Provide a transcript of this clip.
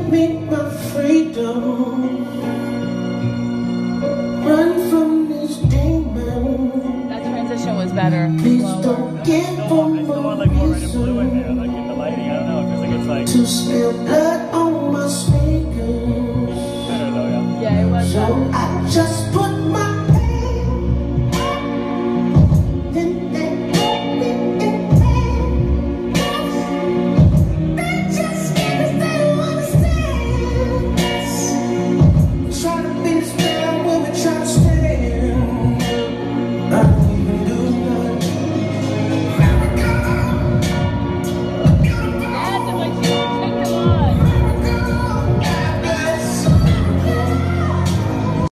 me my freedom. Run from this demon. That transition was better. Please don't give them a reason to spill blood on my sneakers. Yeah, it was So better. I just put my hand, then they put me in pain. They just give us they don't understand. Try to be this man when we try to